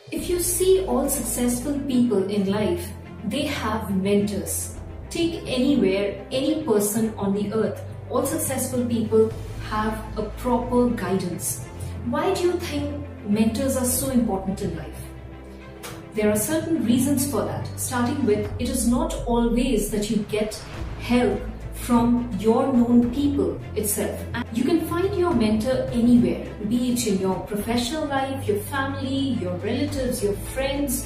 If you see all successful people in life, they have mentors. Take anywhere, any person on the earth, all successful people have a proper guidance. Why do you think mentors are so important in life? There are certain reasons for that. Starting with, it is not always that you get help from your known people itself. And you can find your mentor anywhere, be it in your professional life, your family, your relatives, your friends,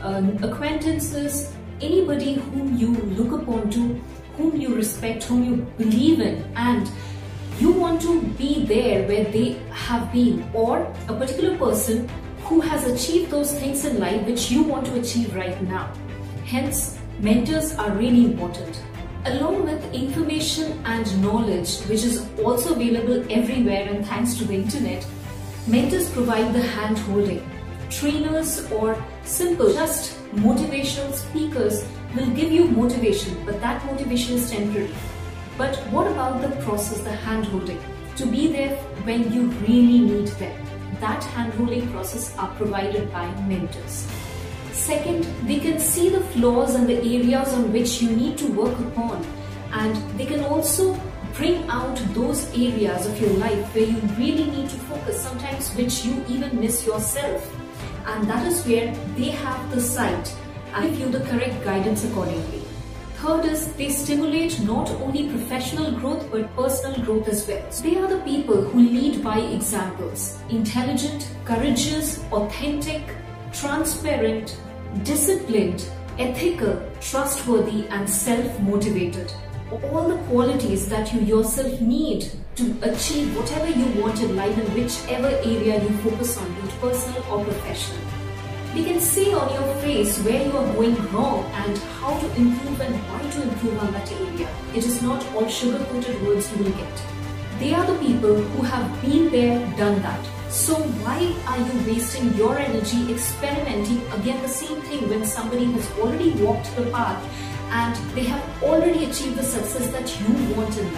acquaintances, anybody whom you look upon to, whom you respect, whom you believe in, and you want to be there where they have been, or a particular person who has achieved those things in life which you want to achieve right now. Hence, mentors are really important. Along with information and knowledge, which is also available everywhere and thanks to the internet, mentors provide the hand-holding. Trainers or simple, just motivational speakers will give you motivation, but that motivation is temporary. But what about the process, the hand-holding? To be there when you really need them. That hand-holding process are provided by mentors. Second, they can see the flaws and the areas on which you need to work upon, and they can also bring out those areas of your life where you really need to focus, sometimes which you even miss yourself. And that is where they have the sight and give you the correct guidance accordingly. Third is, they stimulate not only professional growth but personal growth as well. So they are the people who lead by examples. Intelligent, courageous, authentic, transparent, disciplined, ethical, trustworthy and self-motivated. All the qualities that you yourself need to achieve whatever you want in life in whichever area you focus on, be it personal or professional. They can see on your face where you are going wrong and how to improve and why to improve on that area. It is not all sugar-coated words you will get. They are the people who have been there, done that. So why are you wasting your energy experimenting again the same thing when somebody has already walked the path and they have already achieved the success that you want in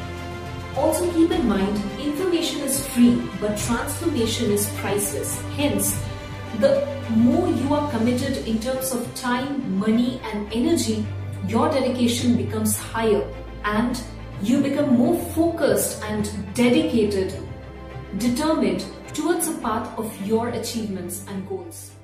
life? Also keep in mind, information is free, but transformation is priceless. Hence, the more you are committed in terms of time, money and energy, your dedication becomes higher and you become more focused and dedicated, determined towards a path of your achievements and goals.